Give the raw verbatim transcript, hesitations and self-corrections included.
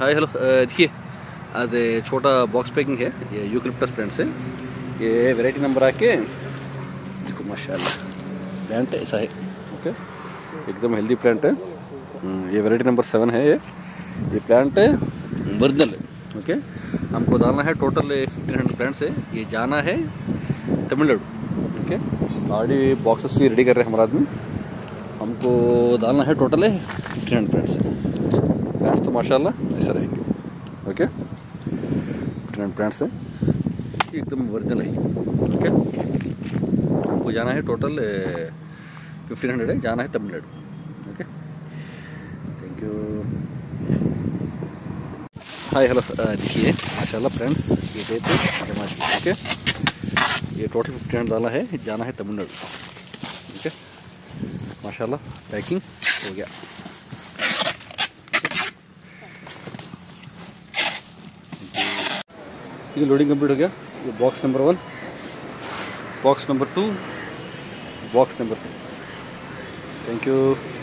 हाय hello देखिए, आज ये छोटा बॉक्स पैकिंग है। ये यूकलिप्टस प्लांट से ये वैरायटी नंबर आके देखो माशाल्लाह प्लांट ऐसा है। ओके, एकदम हेल्दी प्लांट है। ये वैरायटी नंबर सेवन है। ये ये प्लांट है ओरिजिनल है। ओके, हमको डालना है टोटल फिफ्टीन हंड्रेड प्लांट्स है। ये जाना है तमिलनाडु। ओके, ऑलरेडी बॉक्सेस भी रेडी कर रहे हैं हमारा आदमी। हमको डालना है टोटल है फिफ्टीन हंड्रेड प्लांट्स है। प्लांट्स तो माशाल्लाह ऐसा रहेंगे। ओके, फिफ्टीन हंड्रेड प्लांट्स है, एकदम ओरिजिनल है। ओके, हमको जाना है टोटल फिफ्टीन हंड्रेड है, जाना है Tamil Nadu. Okay, thank you. Hi hello देखिए माशाल्लाह फ्रेंड्स, ये देते जमा। ओके, ये टोटल फिफ्टीन हंड्रेड डाला है, जाना है तमिलनाडु। ओके, माशाल्लाह पैकिंग हो गया। ये लोडिंग कंप्लीट हो गया। ये box number one, box number two, box number three. Thank you.